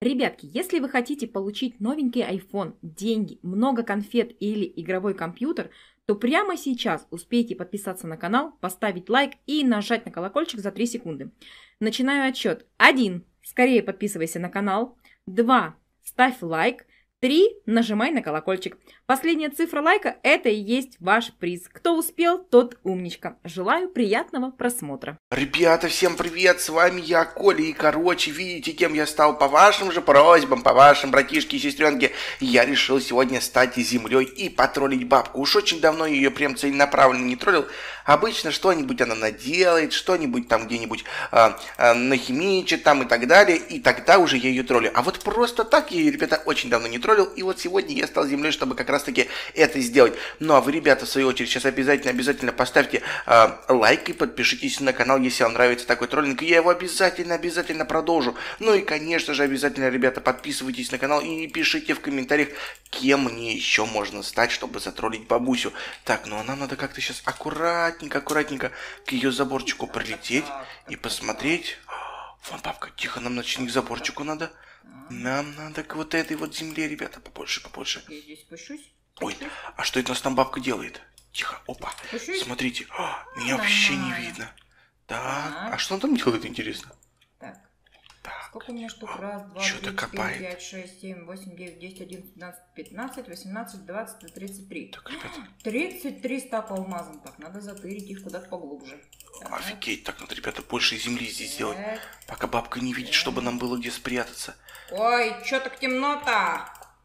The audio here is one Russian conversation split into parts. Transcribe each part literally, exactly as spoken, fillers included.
Ребятки, если вы хотите получить новенький iPhone, деньги, много конфет или игровой компьютер, то прямо сейчас успейте подписаться на канал, поставить лайк и нажать на колокольчик за три секунды. Начинаю отсчет. один. Скорее подписывайся на канал. два. Ставь лайк. три. Нажимай на колокольчик. Последняя цифра лайка – это и есть ваш приз. Кто успел, тот умничка. Желаю приятного просмотра. Ребята, всем привет, с вами я, Коля, и короче, видите, кем я стал по вашим же просьбам, по вашим братишки и сестренки, я решил сегодня стать землей и потроллить бабку. Уж очень давно ее прям целенаправленно не троллил. Обычно что-нибудь она наделает, что-нибудь там где-нибудь а, а, нахимичит там и так далее, и тогда уже я ее троллю. А вот просто так я ее, ребята, очень давно не троллил, и вот сегодня я стал землей, чтобы как раз таки это сделать. Ну а вы, ребята, в свою очередь, сейчас обязательно-обязательно поставьте а, лайк и подпишитесь на канал, если вам нравится такой троллинг, я его обязательно-обязательно продолжу. Ну и, конечно же, обязательно, ребята, подписывайтесь на канал и пишите в комментариях, кем мне еще можно стать, чтобы затроллить бабусю. Так, ну а нам надо как-то сейчас аккуратненько, аккуратненько к ее заборчику прилететь и посмотреть. Вон, бабка, тихо, нам начни к заборчику надо. Нам надо к вот этой вот земле, ребята, побольше, побольше. Я здесь спущусь. Ой, а что это у нас там бабка делает? Тихо, опа, Спущусь? смотрите, О, меня вообще не видно. Так, Так. а что он там делает, интересно? Так. Так, Сколько у меня штук? Раз, два, Чё-то три, четыре, копает. пять, шесть, семь, восемь, девять, десять, одиннадцать, двенадцать, пятнадцать, восемнадцать, двадцать, тридцать три. так, ребята, тридцать три стака алмазом. Так, надо затырить их куда-то поглубже. Так. офигеть, так надо, ребята, больше земли здесь сделать, Так. пока бабка не видит, чтобы нам было где спрятаться. Ой, чё так темно-то?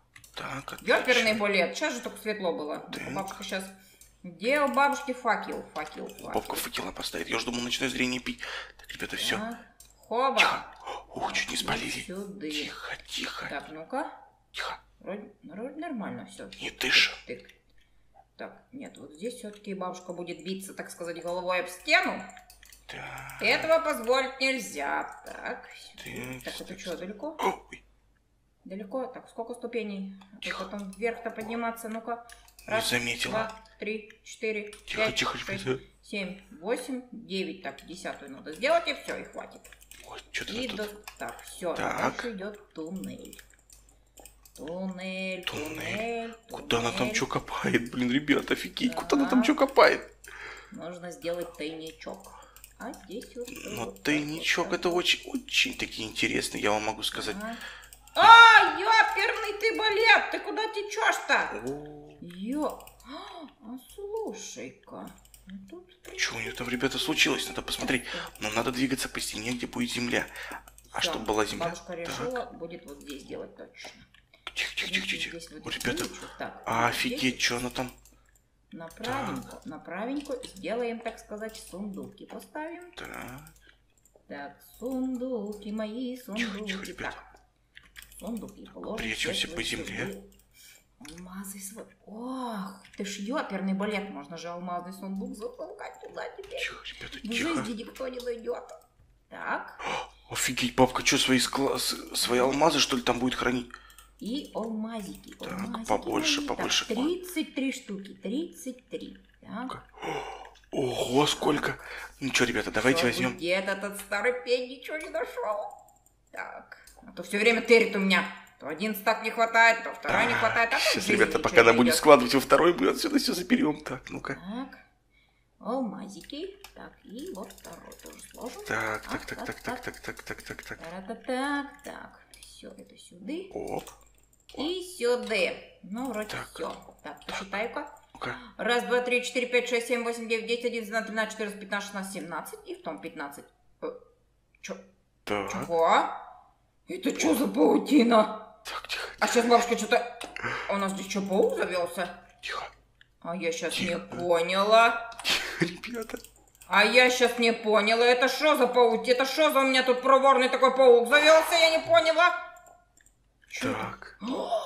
Так, Ёперный отлично. булет. Сейчас же только светло было. Так. Бабушка сейчас... Где у бабушки факел? Факел, факел. Бабка факела поставит, я уже думал, ночное зрение пить. Так, ребята, все. Так. Хоба. Тихо. Ух, чуть не И спалили. сюда. Тихо, тихо, Так, ну-ка. тихо. Вроде, вроде нормально все. Не дышим. Тык. Так, нет, вот здесь все-таки бабушка будет биться, так сказать, головой об стену. Так, Этого позволить нельзя. Так, так, так это что, далеко? Ой, Далеко? Так, сколько ступеней? А то Тихо. потом вверх-то подниматься, ну-ка. не заметила. Два, три, четыре, Тихо, пять, тихо, шесть, ребята. семь, восемь, девять. Так, десятую надо сделать, и все, и хватит. Ой, что-то И тут. до... Так, все, Так. дальше идет туннель. Туннель, Туннель. туннель, Куда она там туннель. что копает? Блин, ребята, офигеть, куда она Так. там что копает? Нужно сделать тайничок. А здесь вот... Но вот так тайничок вот, это так очень, очень таки интересно, я вам могу вот. сказать. Ага. А, ёперный ты балет, ты куда течешь-то? О, Ё... А слушай-ка. ну тут... что у нее там, ребята, случилось? Надо посмотреть. Но надо двигаться по стене, где будет земля. А Всё, чтобы была земля? Бабушка решила, будет вот здесь делать точно. Тихо, тихо, тихо, Здесь, тихо. здесь вот О, ребята, ничего. Так, а вот офигеть, здесь что она там? На правеньку, на правеньку сделаем, так сказать, сундуки. Поставим. Так, Так, сундуки мои, сундуки. тихо, ребята. Так, сундуки положим. Прячемся все по сюда. земле. Алмазы свой. Ох, ты ж ёперный балет. Можно же алмазный сундук затолкать туда теперь. Тихо, ребята, В тихо. жизни никто не найдет. Так, Офигеть, бабка, что, свои, скла... с- свои алмазы, что ли, там будет хранить? и алмазики. Так, алмазики побольше, мои. побольше. Так, тридцать три штуки, тридцать три. Так. Ого, сколько! Ничего, ребята, давайте Всё, возьмем. где-то этот старый пень ничего не нашел. Так, а то все время тырит у меня. То один стак не хватает, то второй не хватает. А то в Сейчас, жизни ребята, ничего пока она не будет идет. складывать во второй, мы отсюда все заберем. Так, ну-ка. Так, алмазики. Так, и вот второй тоже сложим. Так, так, так, так, так, так, так, так, так, так. Так, так, так. Все это сюда. Оп, И сюда. Ну, вроде Так. все. Так, посчитаю-ка. ну-ка. Раз, два, три, четыре, пять, шесть, семь, восемь, девять, десять, одиннадцать, двенадцать, тринадцать, четырнадцать, пятнадцать, шестнадцать, семнадцать. И в том пятнадцать. Э, Чё? Так, Чего? Это что за паутина? так, тихо, А сейчас бабушка что-то... У нас здесь что, паук завелся? тихо, А я сейчас не Тихо. поняла. тихо, ребята. А я сейчас не поняла. Это что за паук? Это что за у меня тут проворный такой паук завелся? Я не поняла. Чё это? Так,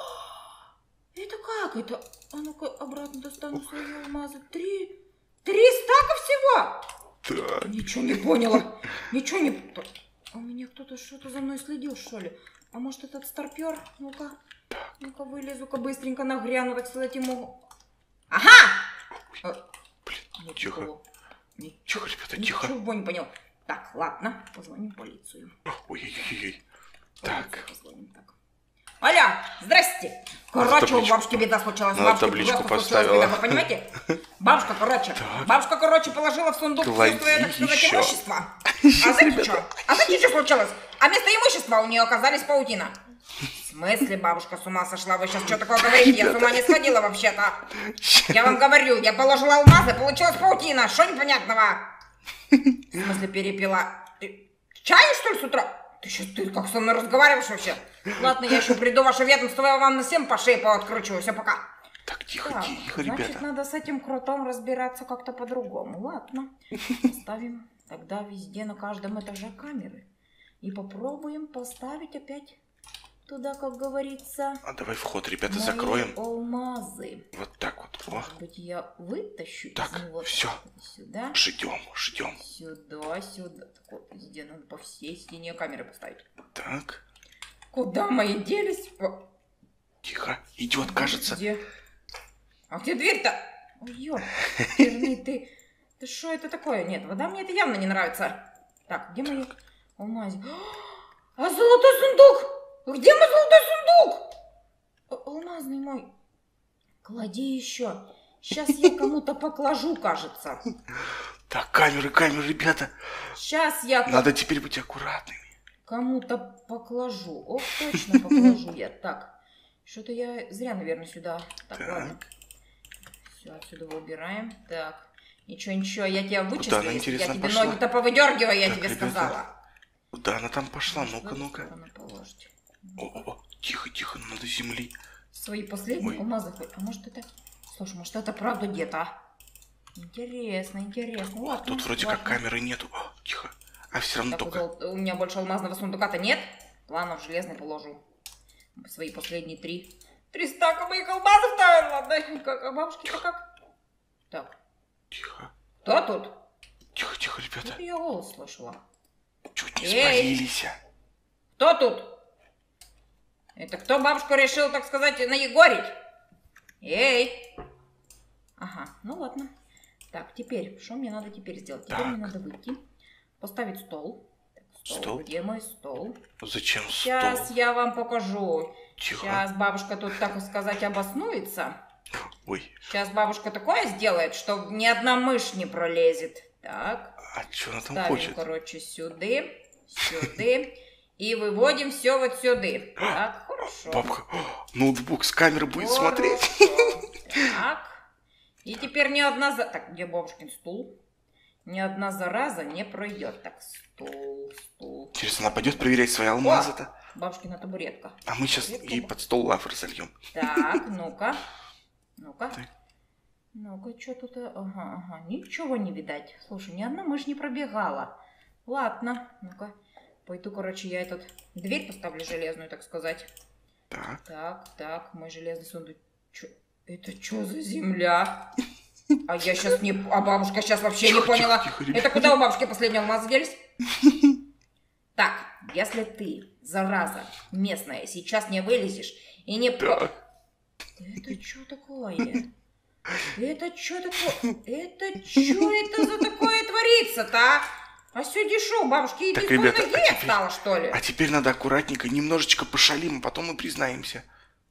Это как это? А ну-ка обратно достану свои алмазы. Три... Три стака всего? так. Ничего не поняла. Ничего не... А у меня кто-то что-то за мной следил, что ли? А может, этот старпер? Ну-ка. Ну-ка, вылезу-ка быстренько нагряну, так сказать, ему. Ага! Э, Блин, нет тихо. никого. Ни- Тихо, ребята, тихо. Ничего не понял. Так, ладно, позвоним в полицию. Ой-ой-ой. Так. Аля, здрасте. Короче, у бабушки беда случилась. Надо Бабушке табличку просто поставила. случилась беда, вы понимаете? Бабушка, короче. Так. Бабушка, короче, положила в сундук все Клади свое, так сказать, еще. имущество. А знаете что? А знаете, что случилось? А вместо имущества у нее оказались паутина. В смысле, бабушка с ума сошла? Вы сейчас что такое говорите? Я с ума не сходила вообще-то. Я вам говорю, я положила алмазы, получилась паутина. Что непонятного? В смысле, перепила? Ты чаю, что ли, с утра? Ты что, ты как со мной разговариваешь вообще? Ладно, я еще приду в ваше ведомство, я вам на всем по шее пооткручу. Все, пока. Так, тихо, Так, тихо, значит, ребята. надо с этим кротом разбираться как-то по-другому. Ладно, поставим тогда везде на каждом этаже камеры. И попробуем поставить опять туда, как говорится, А давай вход, ребята, мои закроем. алмазы. Вот так вот. О. Может быть, я вытащу Так, из него всё. сюда, Ждем, ждем. сюда, сюда. Так вот, везде надо по всей стене камеры поставить. Так, Куда мои делись? О, тихо. Идет, кажется. Где? А где дверь-то? Ой, ёперный ты. Ты что это такое? Нет, вода мне это явно не нравится. Так, где мои алмазы? А золотой сундук? Где мой золотой сундук? О, алмазный мой. Клади еще. Сейчас я кому-то поклажу, кажется. Так, камеры, камеры, ребята. Сейчас я Надо теперь быть аккуратными. кому-то поклажу. О, точно поклажу я. Так, что-то я зря, наверное, сюда. Так, Так. ладно. Все, отсюда убираем. Так, ничего, ничего, я тебя Куда вычислю, она, если я интересно, тебе пошла? ноги-то повыдергиваю, я Так, тебе ребята. сказала. Куда она там пошла? Ну-ка, В эту ну-ка. сторону положите. О, о, о, тихо, тихо, надо земли. Свои последние Ой. алмазы. хоть- А может это... Слушай, может это правда где-то? а? Интересно, интересно. Ладно, Тут вроде ладно. как камеры нету. О, тихо. А все равно Так, только... вот, у меня больше алмазного сундука-то нет. Ладно, в железный положу. Свои последние три. Три стака моих алмазов-то. Ладно, как, а бабушки-то как? Так, Тихо. кто тут? Тихо, тихо, ребята. Это я голос слышала. Чуть не Эй! спалились. Кто тут? Это кто бабушку решил, так сказать, наегорить? Эй! Ага, ну ладно. Так, теперь, что мне надо теперь сделать? Теперь Так. мне надо выйти, поставить стол. Так, стол. Стол? Где мой стол? Зачем Сейчас стол? я вам покажу. Тихо. Сейчас бабушка тут, так сказать, обоснуется. Ой, Сейчас бабушка такое сделает, что ни одна мышь не пролезет. Так, а что она там ставим, хочет? короче, сюда, сюда. И выводим все вот сюда. Так, хорошо. Бабка, о, ноутбук с камеры будет Хорошо. смотреть. Так. И теперь ни одна за... Так, где бабушкин стул? Ни одна зараза не пройдет. Так, стул, стул. Интересно, она пойдет проверять свои алмазы-то? Бабушкина табуретка. А мы сейчас Табуретка, ей ба- под стол лавр зальем. Так, ну-ка. Ну-ка. Так. Ну-ка, что тут? э, Ага, ага, ничего не видать. Слушай, ни одна мышь не пробегала. Ладно, ну-ка. Пойду, короче, я этот дверь поставлю железную, так сказать. Так, Так, так, мой железный сундук. Чё? Это что за земля? А я сейчас не... А бабушка сейчас вообще Тихо, не поняла. тихо, тихо, ребята. Это куда у бабушки последние алмазы делись? Так, если ты, зараза местная, сейчас не вылезешь и не... по- так. Это что такое? Это что такое? Это что это за такое творится-то, а? А сегодня шо, бабушки, иди Так, с той ребята, ноги а теперь- отстала, что ли? А теперь надо аккуратненько, немножечко пошалим, а потом мы признаемся.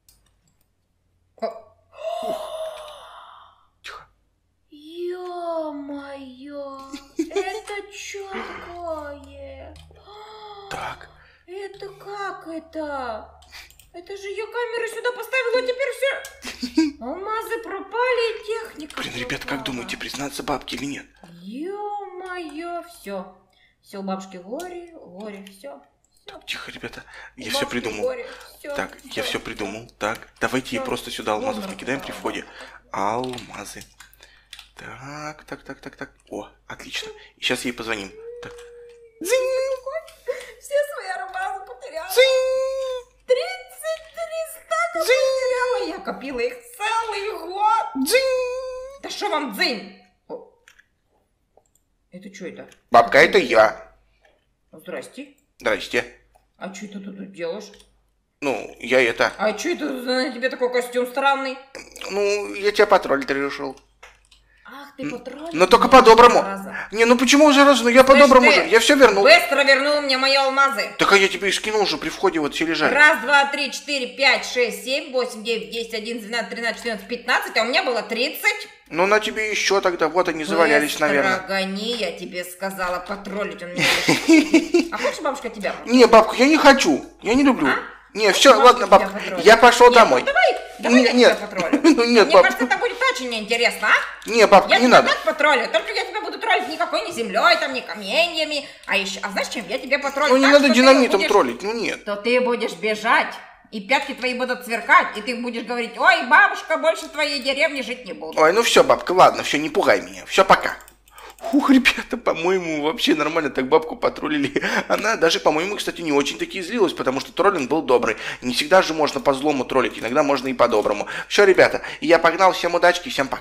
О, Тихо. ё-моё, это что такое? Так, Это как это? Это же я камеру сюда поставила, а теперь все. Алмазы пропали, и техника блин, ребята, как пропала. думаете, признаться бабке или нет? Ё-моё, все. Все, у бабушки горе, горе, все. Тихо, ребята, я все придумал. Так, я все придумал. Так, давайте ей Всё. просто сюда алмазов Ладно, накидаем при да. входе. Алмазы. Так, так, так, так, так. О, отлично. И сейчас ей позвоним. Так. Все свои алмазы потеряла. Дзынь! тридцать три стака потеряла. Я копила их целый год. Дзынь! Да что вам дзынь? О, это что это? Бабка, это я. Здрасте. Здрасте. А что это ты тут делаешь? Ну, я это... А что это на тебе такой костюм странный? Ну, я тебя потроллить решил. Ах Ты потроллил? Но только по-доброму. Не, ну почему зараза? Ну я по-доброму же. Я все вернул. Быстро вернул мне мои алмазы. Так а я тебе и скинул уже при входе, вот все лежали. Раз, два, три, четыре, пять, шесть, семь, восемь, девять, десять, одиннадцать, двенадцать, тринадцать, четырнадцать, пятнадцать, а у меня было тридцать. Ну на тебе еще тогда, вот они завалялись, Быстро наверное. гони, я тебе сказала, потроллить он меня решил. А хочешь, бабушка, тебя? Не, бабка, я не хочу. Я не люблю. А? Не, все, ладно, бабка, я пошел домой. Ну, давай, давай я Нет, тебя потроллю. ну нет, Мне бабка. кажется, это будет очень интересно, а? Не, бабка, Я не тебя надо. так потроллю, только я тебя буду троллить никакой не землей, там, не каменьями, а еще, а знаешь чем, я тебя потроллю Ну не так, надо что ты динамитом будешь- троллить, ну нет. То ты будешь бежать, и пятки твои будут сверкать, и ты будешь говорить, ой, бабушка, больше в твоей деревне жить не буду. Ой, ну все, бабка, ладно, все, не пугай меня. Все, пока. Ух, ребята, по-моему, вообще нормально так бабку потроллили. Она даже, по-моему, кстати, не очень-таки злилась, потому что троллинг был добрый. Не всегда же можно по злому троллить, иногда можно и по-доброму. Все, ребята, я погнал, всем удачки, всем пока.